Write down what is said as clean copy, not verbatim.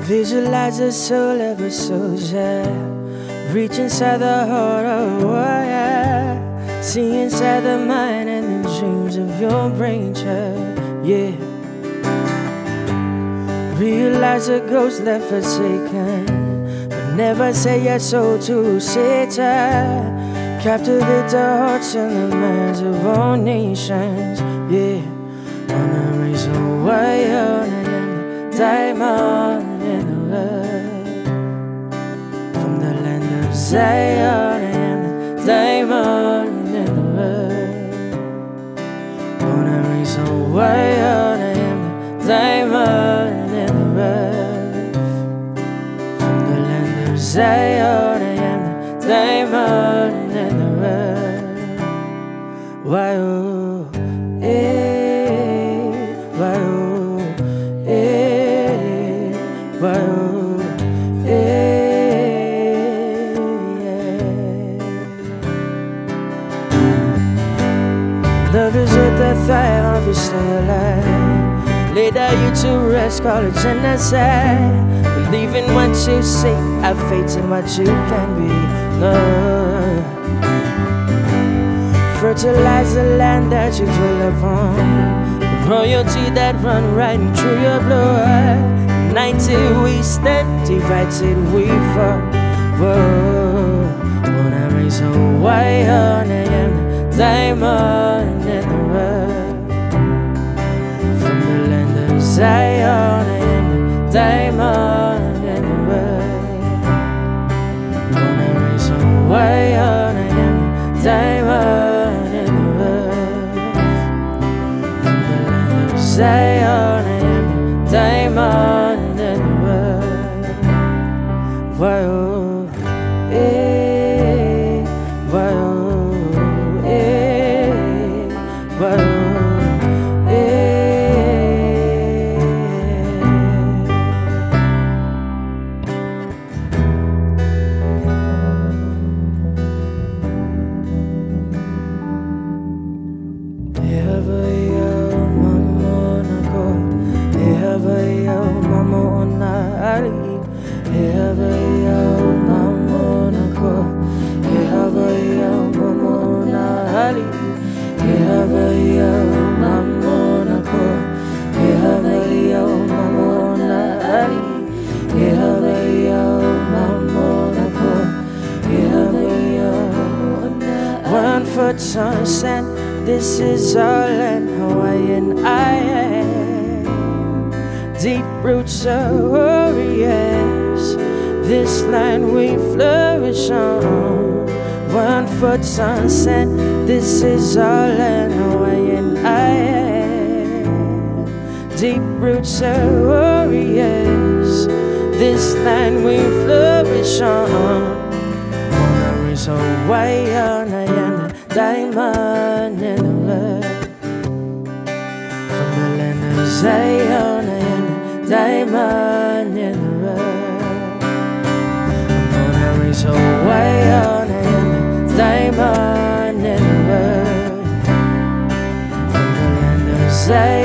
Visualize the soul of a soldier, reach inside the heart of a warrior, see inside the mind and the dreams of your brain child, yeah. Realize a ghost left forsaken, but never say your soul to Satan. Captivate the hearts and the minds of all nations, yeah. Wanna raise a warrior and a diamond in the world. From the land of Zion and the diamond in the world. Wanna raise a warrior and a diamond in the world. From the land of Zion and the diamond in the world. Why oh, why oh, why oh, Love is what the thrive of you stay alive. Lay down you to rest, call it genocide. Believe in what you say, have faith in what you can be. Love. Fertilize the land that you dwell upon. The royalty that run right through your blood. United we stand, divided we fall. Whoa, wanna raise a warrior and a diamond in the world. From the land of Zion and the diamond in the world. Wanna raise a warrior and a diamond in the world. From the land of Zion and the diamond in the world. Why oh, why oh, why oh, one foot sunset, this is all in Hawaiian I am. Deep roots of warriors, this land we flourish on. 1 foot sunset, this is all in Hawaiian I am. Deep roots of warriors, this land we flourish on. Wanna raise a warrior and a diamond in the world. From the land of Zion and the diamond in the world. I'm gonna raise a warrior and a diamond in the world. From the land of Zion